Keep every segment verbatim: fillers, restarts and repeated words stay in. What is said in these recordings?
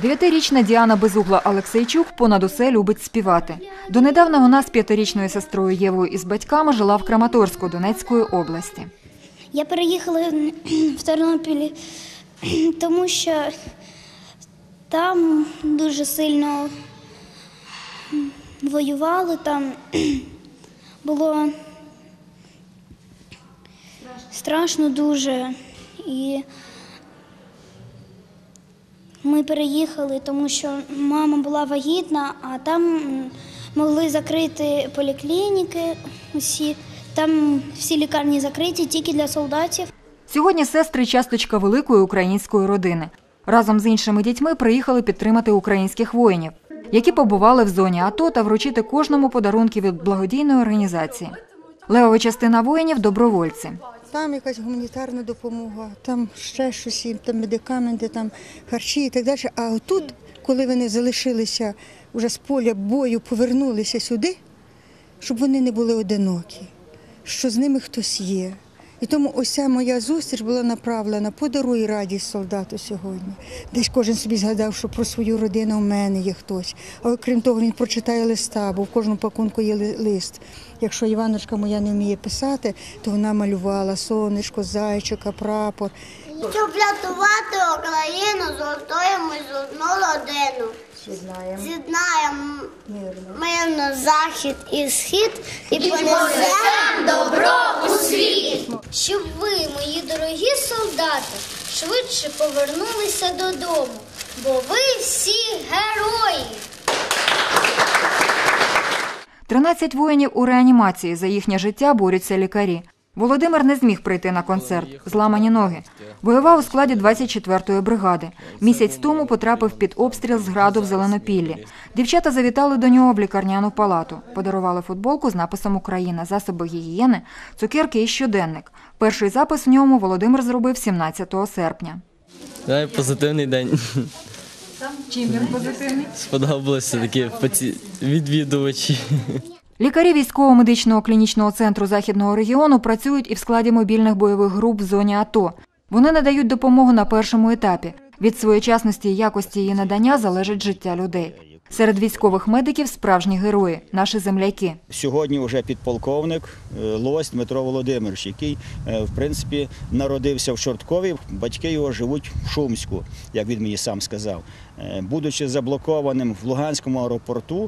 Дев'ятирічна Діана Безугла-Алексейчук понад усе любить співати. Донедавна вона з п'ятирічною сестрою Євою і з батьками жила в Краматорську Донецької області. Я переїхала в Тернопіль, тому що там дуже сильно воювали, там було страшно дуже. І ми переїхали, тому що мама була вагітна, а там могли закрити поліклініки усі. Там всі лікарні закриті тільки для солдатів. Сьогодні сестри – часточка великої української родини. Разом з іншими дітьми приїхали підтримати українських воїнів, які побували в зоні АТО, та вручити кожному подарунки від благодійної організації. Левова частина воїнів – добровольці. Там якась гуманітарна допомога, там ще щось, там медикаменти, там харчі і так далі. А отут, коли вони залишилися вже з поля бою, повернулися сюди, щоб вони не були одинокі, що з ними хтось є. І тому ось ця моя зустріч була направлена: подаруй радість солдату сьогодні. Десь кожен собі згадав, що про свою родину в мене є хтось. А окрім того, він прочитає листа, бо в кожному пакунку є лист. Якщо Іваночка моя не вміє писати, то вона малювала сонечко, зайчика, прапор. Щоб врятувати Україну, згуртуємо з одну родину. З'єднаємо мирно захід і схід і понесемо добро у світ. Щоб ви, мої дорогі солдати, швидше повернулися додому, бо ви всі герої. тринадцять воїнів у реанімації. За їхнє життя борються лікарі. Володимир не зміг прийти на концерт. Зламані ноги. Воював у складі двадцять четвертої бригади. Місяць тому потрапив під обстріл з граду в Зеленопіллі. Дівчата завітали до нього в лікарняну палату. Подарували футболку з написом «Україна», засоби гігієни, цукерки і щоденник. Перший запис в ньому Володимир зробив сімнадцятого серпня. Це позитивний день. Чим він позитивний? Сподобалося такі відвідувачі. Лікарі військово-медичного клінічного центру Західного регіону працюють і в складі мобільних бойових груп в зоні АТО. Вони надають допомогу на першому етапі. Від своєчасності і якості її надання залежить життя людей. Серед військових медиків – справжні герої – наші земляки. Сьогодні вже підполковник Лось Дмитро Володимирович, який, в принципі, народився в Чорткові, батьки його живуть в Шумську, як він мені сам сказав. Будучи заблокованим в Луганському аеропорту,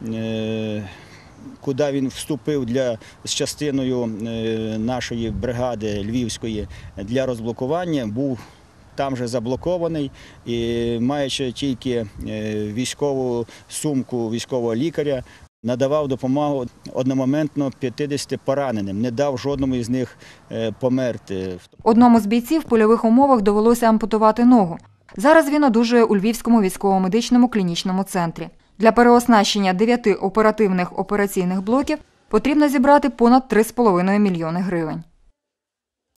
куди він вступив для, з частиною нашої бригади Львівської для розблокування, був там же заблокований і, маючи тільки військову сумку військового лікаря, надавав допомогу одномоментно п'ятдесяти пораненим, не дав жодному із них померти. Одному з бійців в польових умовах довелося ампутувати ногу. Зараз він одужує у Львівському військово-медичному клінічному центрі. Для переоснащення дев'яти оперативних операційних блоків потрібно зібрати понад три з половиною мільйони гривень.